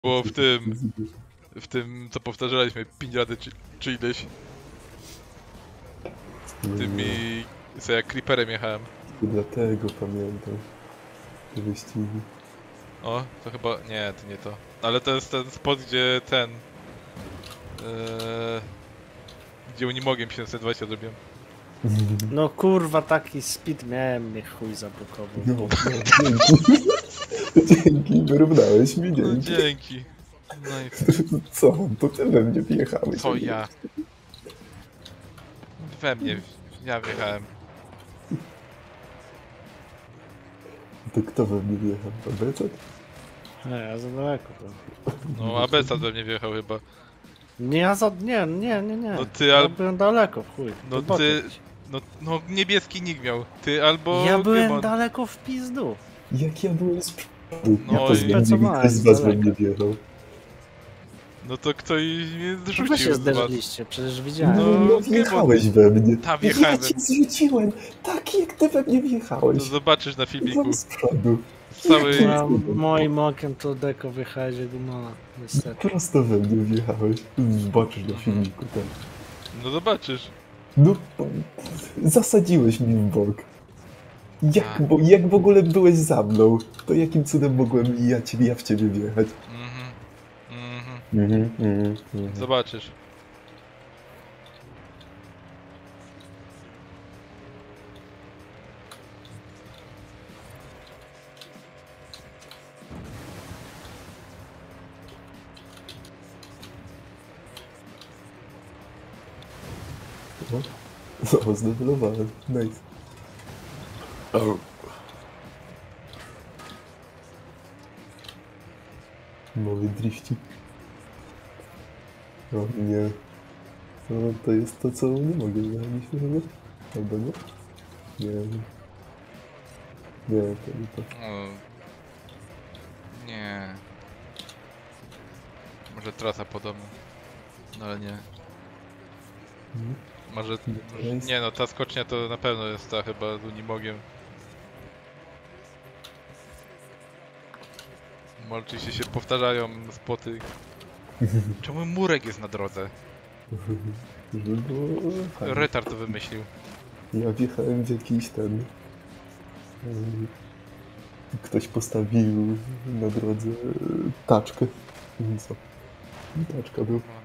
Było w tym co powtarzaliśmy 5 razy czy ileś. Tymi, co jak creeperem jechałem. Dlatego pamiętam te wyścigi. O, to chyba, nie, to nie to. Ale to jest ten spot, gdzie ten... gdzie Unimogiem 720 zrobiłem. No kurwa, taki speed miałem, mnie chuj zablokował. No, dzięki. Dzięki, wyrównałeś mi, No dzięki. dzięki. No i Co? To ty we mnie wjechałeś. co ja? We mnie, ja wjechałem. To kto we mnie wjechał? Abecet? Nie, ja za daleko byłem. No Abesa we mnie wjechał chyba. Nie, ja za... Nie. No ty Ja al... byłem daleko, w chuj. No To ty... boty. No niebieski nick miał. Ty albo Ja byłem Gymon. daleko w pizdu. Jak ja byłem z przodu? No Ja to i- zmieniłem, ktoś z was we mnie wjechał. No to ktoś mnie To zrzucił wy się z was. zderzyliście, przecież widziałem. No, wjechałeś we mnie. Ta Ja wjechałem. cię zrzuciłem. Tak jak ty we mnie To wjechałeś. zobaczysz na filmiku. Tam z przodu. Z całej... Ja moim okiem to deko wyjechałeś jak gumana, niestety. Prosto we mnie wjechałeś. Zobaczysz na filmiku ten. No zobaczysz. No, zasadziłeś mi w bok. Tak. Jak w ogóle byłeś za mną? To jakim cudem mogłem ja w ciebie wjechać? Zobaczysz. No, zdewelowałem. Nice. Mały drifcik. O nie. No, to jest to, co nie mogę znaleźć chyba? Albo nie? Nie. Nie, to nie to. O. Nie. Może trasa podobna. No ale nie. Może... Nie no, ta skocznia to na pewno jest ta chyba z Unimogiem. Może oczywiście się powtarzają spoty. Czemu murek jest na drodze? Żeby było fajnie. Retard to wymyślił. Ja wjechałem w jakiś ten... Ktoś postawił na drodze taczkę. I co? Taczka był.